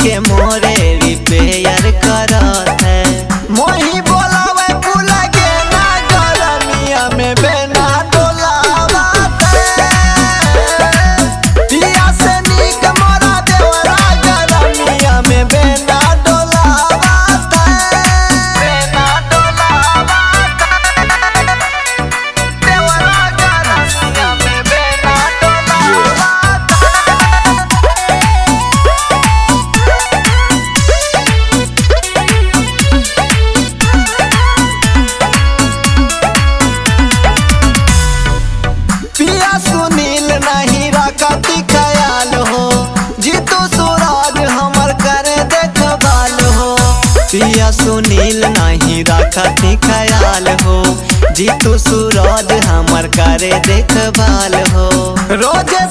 के मोरे रिपेयर करत है। मोही बोलावे फूल के ना गरमिया में बेना डोलावत है। पिया से नीक मोरा देवरा गरमिया में बेना डोलावत है। बेना डोलावत देवरा गरमिया में बेना डोलावत। पिया सुनील नहीं रखती ख्याल हो, जीतू सूरज हमर करे देखभाल हो। पिया सुनील नहीं रखती ख्याल हो, जीतू सूरज हमर करे देखभाल हो। रोजे